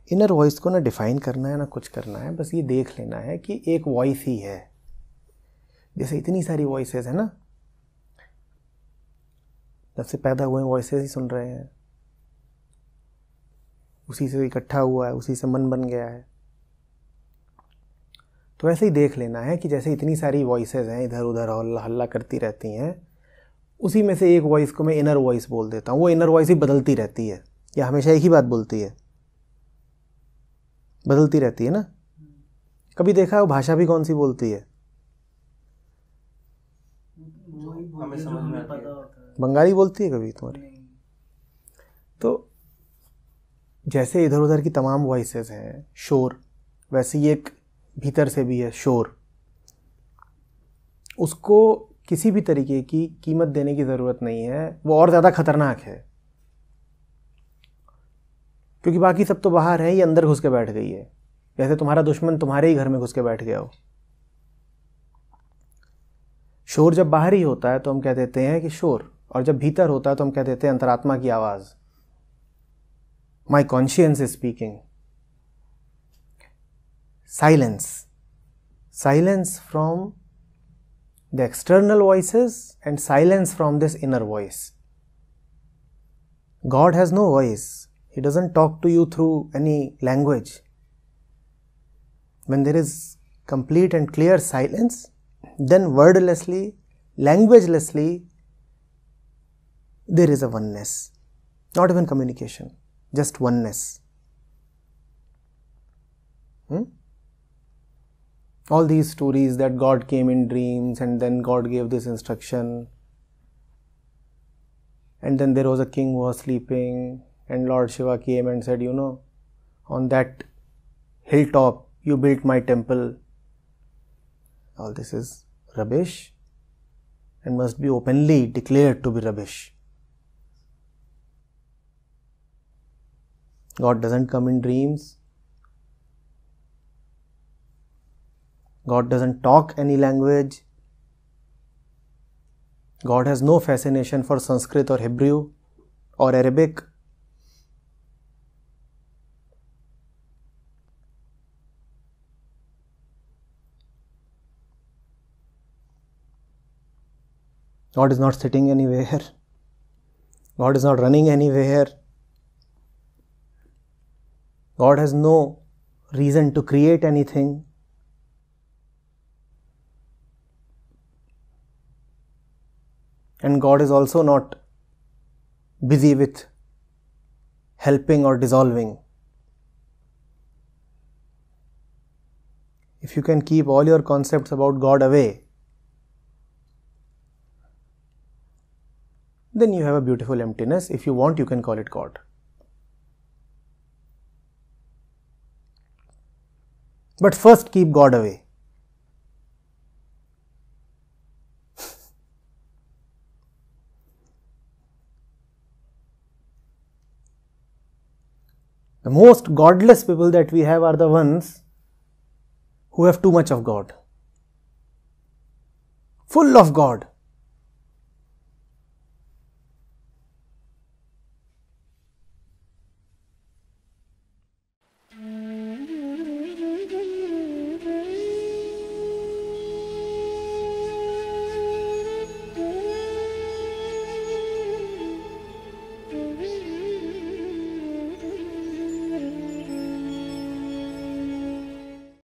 Inner voice को ना define करना है ना कुछ करना है, बस ये देख लेना है कि एक वॉइस ही है। जैसे इतनी सारी वॉइसेस है ना, जब से पैदा हुए वॉइसेस ही सुन रहे हैं, उसी से इकट्ठा हुआ है, उसी से मन बन गया है। तो ऐसे ही देख लेना है कि जैसे इतनी सारी वॉइसेस हैं इधर उधर हल्ला हल्ला करती रहती हैं, उसी में से एक वॉइस को मैं इनर वॉइस बोल देता हूँ। वो इनर वॉइस ही बदलती रहती है, या हमेशा एक ही बात बोलती है? बदलती रहती है ना। कभी देखा है वो भाषा भी कौन सी बोलती है? हमें समझ में आता है। बंगाली बोलती है कभी तुम्हारी? तो जैसे इधर उधर की तमाम वॉइसेस हैं शोर, वैसे ही एक भीतर से भी है शोर। उसको किसी भी तरीके की कीमत देने की ज़रूरत नहीं है, वो और ज़्यादा खतरनाक है, क्योंकि बाकी सब तो बाहर है, ये अंदर घुस के बैठ गई है। जैसे तुम्हारा दुश्मन तुम्हारे ही घर में घुस के बैठ गया हो। शोर जब बाहर ही होता है तो हम कह देते हैं कि शोर, और जब भीतर होता है तो हम कह देते हैं अंतरात्मा की आवाज़। My conscience is speaking. Silence, silence from the external voices and silence from this inner voice. God has no voice. He doesn't talk to you through any language. When there is complete and clear silence, then wordlessly, languagelessly, there is a oneness. Not even communication, just oneness. All these stories that God came in dreams and then God gave this instruction, and then there was a king who was sleeping and Lord Shiva came and said, you know, on that hilltop you built my temple. All this is rubbish and must be openly declared to be rubbish. God doesn't come in dreams. God doesn't talk any language. God has no fascination for Sanskrit or Hebrew or Arabic. God is not sitting anywhere. God is not running anywhere. God has no reason to create anything. And God is also not busy with helping or dissolving. If you can keep all your concepts about God away, then you have a beautiful emptiness. If you want, you can call it God. But first keep God away. The most godless people that we have are the ones who have too much of God. Full of God.